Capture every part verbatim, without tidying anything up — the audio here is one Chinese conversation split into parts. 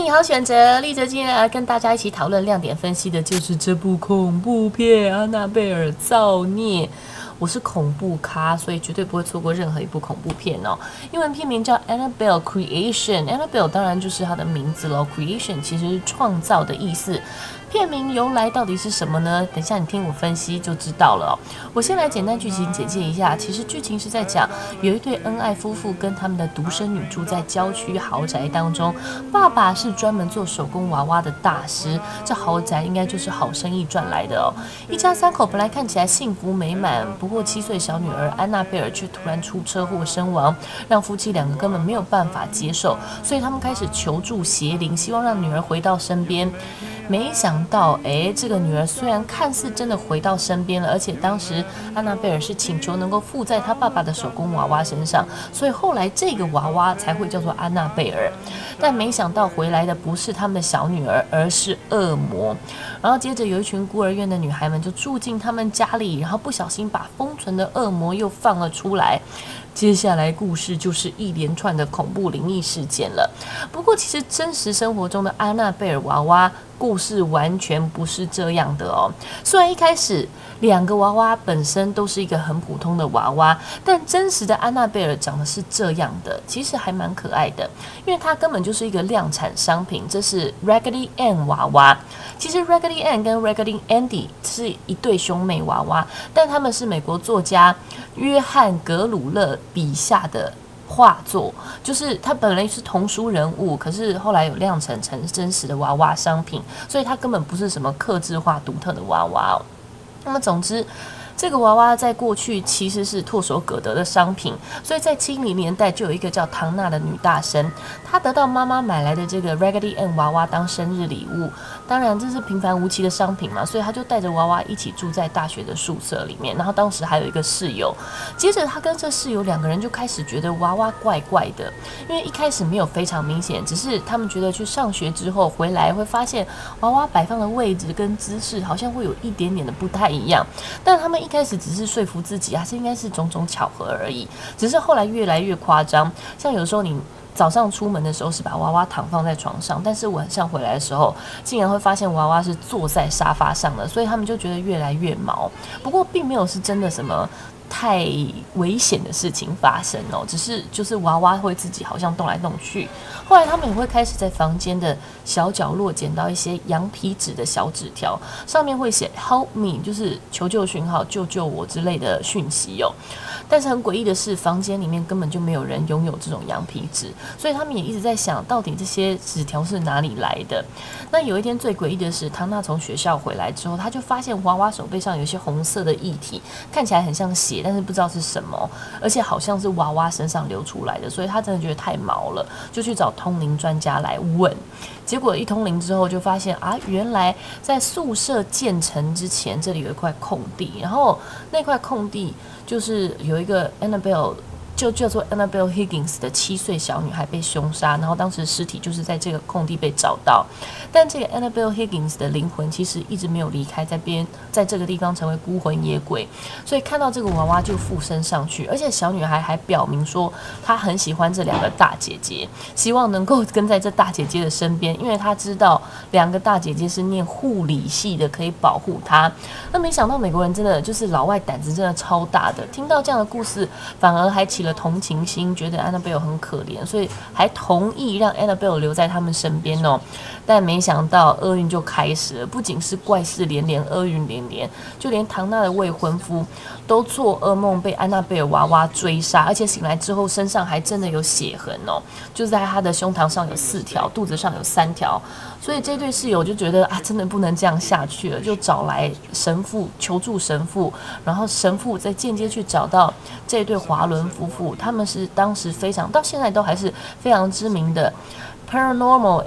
你好选择，立泽今天来跟大家一起讨论亮点分析的就是这部恐怖片《安娜贝尔造孽》。我是恐怖咖，所以绝对不会错过任何一部恐怖片哦。英文片名叫 Annabelle Creation，Annabelle 当然就是它的名字咯 ，Creation 其实是创造的意思。片名由来到底是什么呢？等一下你听我分析就知道了哦。我先来简单剧情简介一下，其实剧情是在讲有一对恩爱夫妇跟他们的独生女住在郊区豪宅当中，爸爸是专门做手工娃娃的大师，这豪宅应该就是好生意赚来的哦。一家三口本来看起来幸福美满，不过七岁小女儿安娜贝尔却突然出车祸身亡，让夫妻两个根本没有办法接受，所以他们开始求助邪灵，希望让女儿回到身边。没想到，哎，这个女儿虽然看似真的回到身边了，而且当时安娜贝尔是请求能够附在她爸爸的手工娃娃身上，所以后来这个娃娃才会叫做安娜贝尔。但没想到回来的不是他们的小女儿，而是恶魔。然后接着有一群孤儿院的女孩们就住进他们家里，然后不小心把封存的恶魔又放了出来。接下来故事就是一连串的恐怖灵异事件了。不过其实真实生活中的安娜贝尔娃娃故事完全不是这样的哦。虽然一开始两个娃娃本身都是一个很普通的娃娃，但真实的安娜贝尔长得是这样的，其实还蛮可爱的，因为它根本就是一个量产商品。这是 Raggedy Ann 娃娃。其实 Raggedy Ann 跟 Raggedy Andy 是一对兄妹娃娃，但他们是美国作家约翰·格鲁勒笔下的画作，就是他本来是童书人物，可是后来有量产成真实的娃娃商品，所以它根本不是什么客制化独特的娃娃哦。那么总之，这个娃娃在过去其实是唾手可得的商品，所以在七零年代就有一个叫唐娜的女大生，她得到妈妈买来的这个 Raggedy Ann 娃娃当生日礼物。当然这是平凡无奇的商品嘛，所以她就带着娃娃一起住在大学的宿舍里面。然后当时还有一个室友，接着她跟这室友两个人就开始觉得娃娃怪怪的，因为一开始没有非常明显，只是他们觉得去上学之后回来会发现娃娃摆放的位置跟姿势好像会有一点点的不太一样，但他们一开始只是说服自己还是应该是种种巧合而已，只是后来越来越夸张。像有时候你早上出门的时候是把娃娃躺放在床上，但是晚上回来的时候竟然会发现娃娃是坐在沙发上的，所以他们就觉得越来越毛。不过并没有是真的什么太危险的事情发生哦，只是就是娃娃会自己好像动来动去。后来他们也会开始在房间的小角落捡到一些羊皮纸的小纸条，上面会写 Help me， 就是求救讯号，救救我之类的讯息哦。但是很诡异的是，房间里面根本就没有人拥有这种羊皮纸，所以他们也一直在想，到底这些纸条是哪里来的。那有一天最诡异的是，唐娜从学校回来之后，她就发现娃娃手背上有一些红色的液体，看起来很像血，但是不知道是什么，而且好像是娃娃身上流出来的，所以她真的觉得太毛了，就去找通灵专家来问。结果一通灵之后，就发现啊，原来在宿舍建成之前，这里有一块空地，然后那块空地就是有一个 Annabelle， 就叫做 Annabelle Higgins 的七岁小女孩被凶杀，然后当时尸体就是在这个空地被找到，但这个 Annabelle Higgins 的灵魂其实一直没有离开，在边在这个地方成为孤魂野鬼，所以看到这个娃娃就附身上去，而且小女孩还表明说她很喜欢这两个大姐姐，希望能够跟在这大姐姐的身边，因为她知道两个大姐姐是念护理系的，可以保护她。那没想到美国人真的就是老外胆子真的超大的，听到这样的故事反而还起了同情心，觉得 Annabelle 很可怜，所以还同意让 Annabelle 留在他们身边哦。但没想到厄运就开始了，不仅是怪事连连，厄运连连，就连唐娜的未婚夫都做噩梦被安娜贝尔娃娃追杀，而且醒来之后身上还真的有血痕哦，就是在他的胸膛上有四条，肚子上有三条。所以这对室友就觉得啊，真的不能这样下去了，就找来神父求助神父，然后神父再间接去找到这对华伦夫妇，他们是当时非常到现在都还是非常知名的 paranormal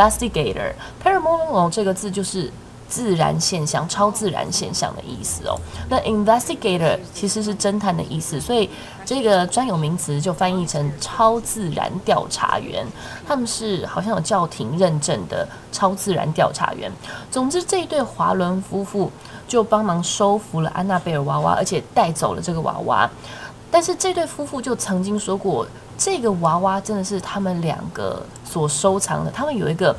investigator。paranormal 这个字就是自然现象、超自然现象的意思哦。那 investigator 其实是侦探的意思，所以这个专有名词就翻译成超自然调查员。他们是好像有教廷认证的超自然调查员。总之，这一对华伦夫妇就帮忙收服了安娜贝尔娃娃，而且带走了这个娃娃。 但是这对夫妇就曾经说过，这个娃娃真的是他们两个所收藏的。他们有一个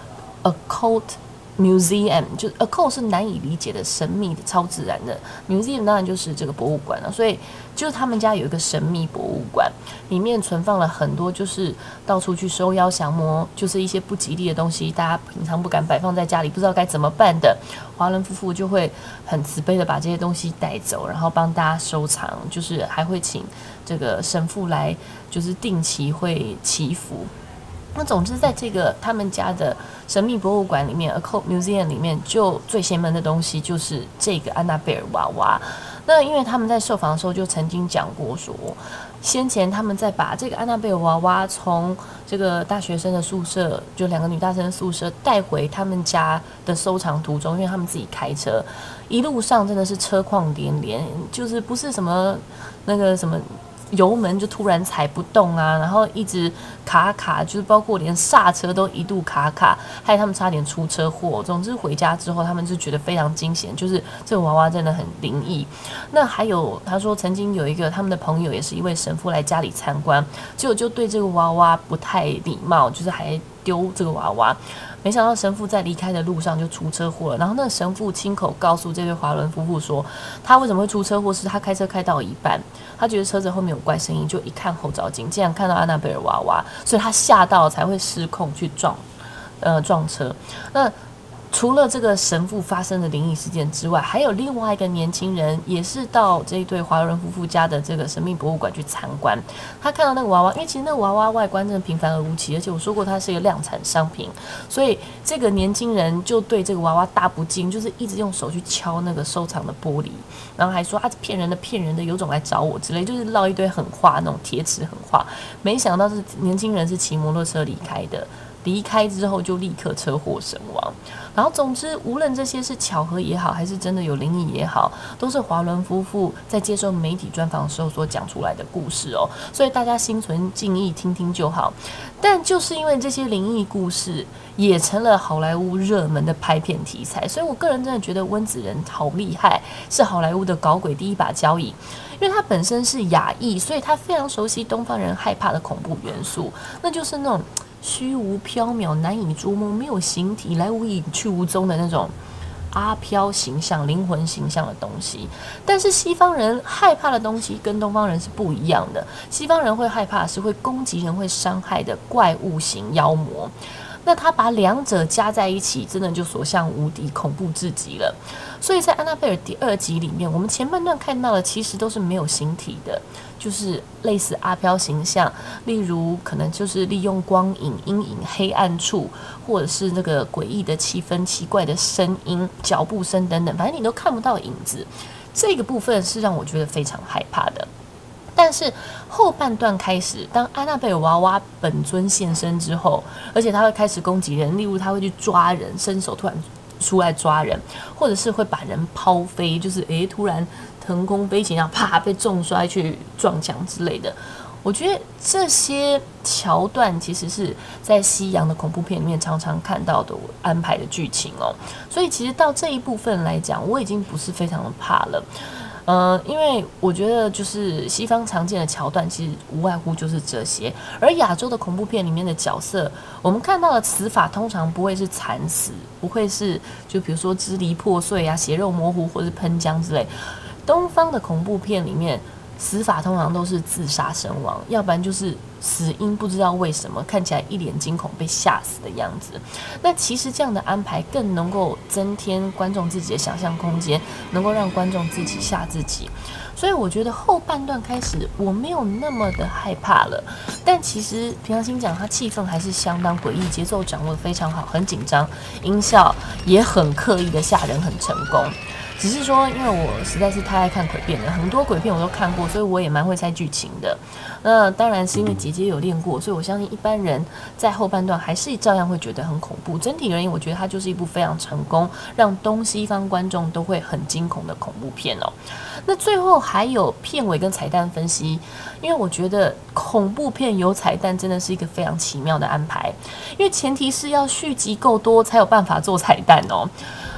occult museum， 就 occult 是难以理解的、神秘的、超自然的 museum， 当然就是这个博物馆了。所以就是他们家有一个神秘博物馆，里面存放了很多就是到处去收妖降魔，就是一些不吉利的东西，大家平常不敢摆放在家里，不知道该怎么办的。华伦夫妇就会很慈悲的把这些东西带走，然后帮大家收藏，就是还会请这个神父来，就是定期会祈福。那总之，在这个他们家的神秘博物馆里面 ，Occult Museum 里面，就最邪门的东西就是这个安娜贝尔娃娃。那因为他们在受访的时候就曾经讲过说，先前他们在把这个安娜贝尔娃娃从这个大学生的宿舍，就两个女大生的宿舍带回他们家的收藏途中，因为他们自己开车，一路上真的是车况连连，就是不是什么那个什么。油门就突然踩不动啊，然后一直卡卡，就是包括连刹车都一度卡卡，害他们差点出车祸。总之回家之后，他们就觉得非常惊险，就是这个娃娃真的很灵异。那还有他说，曾经有一个他们的朋友也是一位神父来家里参观，结果就对这个娃娃不太礼貌，就是还丢这个娃娃。没想到神父在离开的路上就出车祸了，然后那个神父亲口告诉这对华伦夫妇说，他为什么会出车祸，是他开车开到一半，他觉得车子后面有怪声音，就一看后照镜，竟然看到安娜贝尔娃娃，所以他吓到才会失控去撞，呃撞车。那除了这个神父发生的灵异事件之外，还有另外一个年轻人也是到这一对华人夫妇家的这个神秘博物馆去参观。他看到那个娃娃，因为其实那个娃娃外观真的平凡而无奇，而且我说过它是一个量产商品，所以这个年轻人就对这个娃娃大不敬，就是一直用手去敲那个收藏的玻璃，然后还说啊骗人的骗人的，有种来找我之类，就是唠一堆狠话，那种铁齿狠话。没想到是年轻人是骑摩托车离开的。离开之后就立刻车祸身亡，然后总之无论这些是巧合也好，还是真的有灵异也好，都是华伦夫妇在接受媒体专访的时候所讲出来的故事哦，所以大家心存敬意听听就好。但就是因为这些灵异故事也成了好莱坞热门的拍片题材，所以我个人真的觉得温子仁好厉害，是好莱坞的搞鬼第一把交椅。因为他本身是亚裔，所以他非常熟悉东方人害怕的恐怖元素，那就是那种虚无缥缈、难以捉摸、没有形体、来无影去无踪的那种阿飘形象、灵魂形象的东西。但是西方人害怕的东西跟东方人是不一样的，西方人会害怕的是会攻击人、会伤害的怪物型妖魔。那他把两者加在一起，真的就所向无敌，恐怖至极了。所以在安娜贝尔第二集里面，我们前半段看到的其实都是没有形体的，就是类似阿飘形象，例如可能就是利用光影、阴影、黑暗处，或者是那个诡异的气氛、奇怪的声音、脚步声等等，反正你都看不到影子。这个部分是让我觉得非常害怕的。但是后半段开始，当安娜贝尔娃娃本尊现身之后，而且他会开始攻击人，例如他会去抓人，伸手突然出来抓人，或者是会把人抛飞，就是诶突然腾空飞起，然后啪被重摔去撞墙之类的。我觉得这些桥段其实是在西洋的恐怖片里面常常看到的安排的剧情哦，所以其实到这一部分来讲，我已经不是非常的怕了。呃，因为我觉得就是西方常见的桥段，其实无外乎就是这些。而亚洲的恐怖片里面的角色，我们看到的死法通常不会是惨死，不会是就比如说支离破碎啊、血肉模糊或是喷浆之类。东方的恐怖片里面，死法通常都是自杀身亡，要不然就是死因不知道为什么，看起来一脸惊恐被吓死的样子。那其实这样的安排更能够增添观众自己的想象空间，能够让观众自己吓自己。所以我觉得后半段开始我没有那么的害怕了，但其实平常心讲，它气氛还是相当诡异，节奏掌握得非常好，很紧张，音效也很刻意的吓人，很成功。只是说，因为我实在是太爱看鬼片了，很多鬼片我都看过，所以我也蛮会猜剧情的。那当然是因为姐姐有练过，所以我相信一般人在后半段还是照样会觉得很恐怖。整体而言，我觉得它就是一部非常成功，让东西方观众都会很惊恐的恐怖片哦。那最后还有片尾跟彩蛋分析，因为我觉得恐怖片有彩蛋真的是一个非常奇妙的安排，因为前提是要续集够多才有办法做彩蛋哦。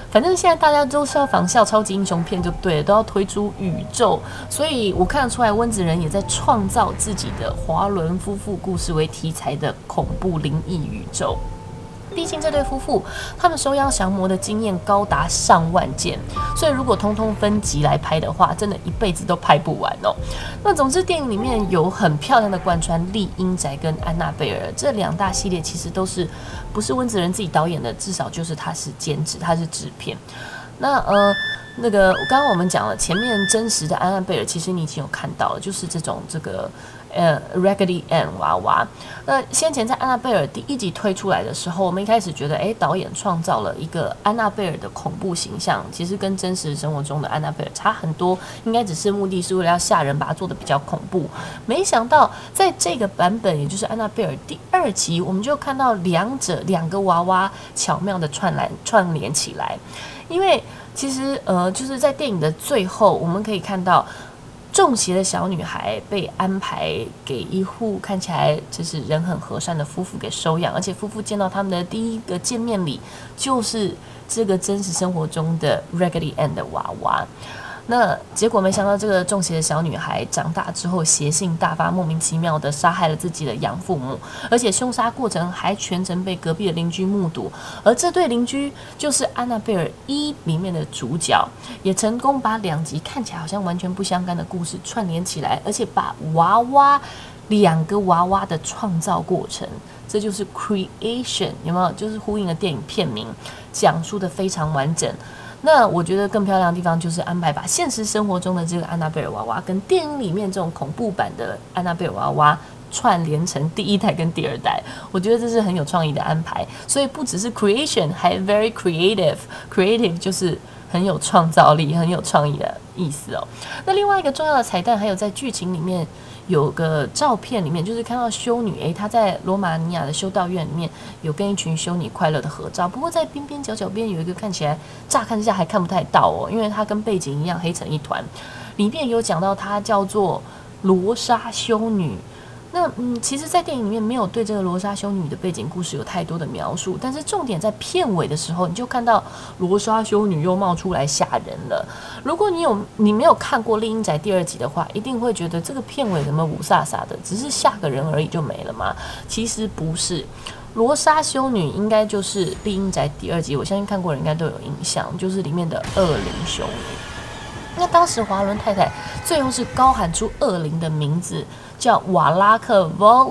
反正现在大家都是要仿效超级英雄片就对了，都要推出宇宙，所以我看得出来温子仁也在创造自己的华伦夫妇故事为题材的恐怖灵异宇宙。毕竟这对夫妇他们收养降魔的经验高达上万件，所以如果通通分集来拍的话，真的一辈子都拍不完哦。那总之电影里面有很漂亮的贯穿丽英宅跟安娜贝尔这两大系列，其实都是不是温子仁自己导演的，至少就是他是监制，他是制片。那呃。那个，刚刚我们讲了，前面真实的安娜贝尔，其实你已经有看到了，就是这种这个呃 Raggedy Ann 娃娃。那先前在安娜贝尔第一集推出来的时候，我们一开始觉得，哎，导演创造了一个安娜贝尔的恐怖形象，其实跟真实生活中的安娜贝尔差很多，应该只是目的是为了要吓人，把它做得比较恐怖。没想到在这个版本，也就是安娜贝尔第二集，我们就看到两者两个娃娃巧妙的串联串联起来，因为。其实，呃，就是在电影的最后，我们可以看到中邪的小女孩被安排给一户看起来就是人很和善的夫妇给收养，而且夫妇见到他们的第一个见面礼就是这个真实生活中的 Raggedy Ann 的娃娃。那结果没想到，这个中邪的小女孩长大之后邪性大发，莫名其妙的杀害了自己的养父母，而且凶杀过程还全程被隔壁的邻居目睹。而这对邻居就是《安娜贝尔一》里面的主角，也成功把两集看起来好像完全不相干的故事串联起来，而且把娃娃两个娃娃的创造过程，这就是 creation， 有没有？就是呼应了电影片名，讲述的非常完整。那我觉得更漂亮的地方就是安排把现实生活中的这个安娜贝尔娃娃跟电影里面这种恐怖版的安娜贝尔娃娃串联成第一代跟第二代，我觉得这是很有创意的安排。所以不只是 creation， 还 very creative，creative 就是很有创造力、很有创意的意思哦。那另外一个重要的彩蛋，还有在剧情里面。有个照片里面，就是看到修女，诶，她在罗马尼亚的修道院里面有跟一群修女快乐的合照。不过在边边角角边有一个看起来乍看之下还看不太到哦，因为它跟背景一样黑成一团。里面有讲到她叫做罗莎修女。那嗯，其实，在电影里面没有对这个罗莎修女的背景故事有太多的描述，但是重点在片尾的时候，你就看到罗莎修女又冒出来吓人了。如果你有你没有看过《丽英宅》第二集的话，一定会觉得这个片尾怎么五煞煞的，只是吓个人而已就没了吗？其实不是，罗莎修女应该就是《丽英宅》第二集，我相信看过的人应该都有印象，就是里面的恶灵修女。那当时华伦太太最后是高喊出恶灵的名字，叫瓦拉克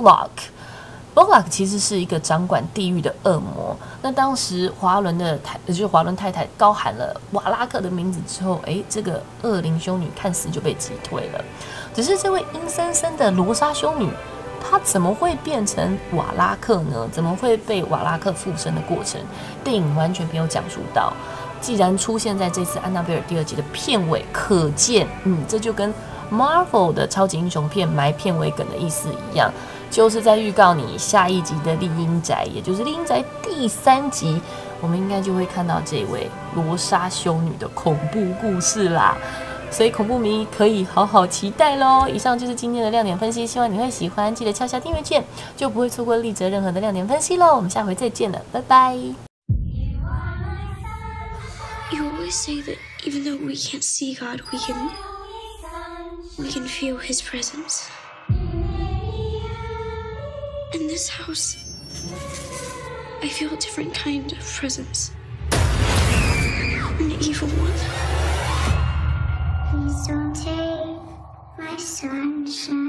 Volok。Volok 其实是一个掌管地狱的恶魔。那当时华伦的太，就是华伦太太高喊了瓦拉克的名字之后，诶，这个恶灵修女看似就被击退了。只是这位阴森森的罗莎修女，她怎么会变成瓦拉克呢？怎么会被瓦拉克附身的过程？电影完全没有讲述到。既然出现在这次安娜贝尔第二集的片尾，可见，嗯，这就跟 Marvel 的超级英雄片埋片尾梗的意思一样，就是在预告你下一集的丽英宅，也就是丽英宅第三集，我们应该就会看到这位罗莎修女的恐怖故事啦。所以恐怖迷可以好好期待咯。以上就是今天的亮点分析，希望你会喜欢，记得敲下订阅键，就不会错过丽哲任何的亮点分析咯。我们下回再见了，拜拜。 You always say that even though we can't see God, we can we can feel His presence. In this house, I feel a different kind of presence. An evil one. Please don't take my sunshine.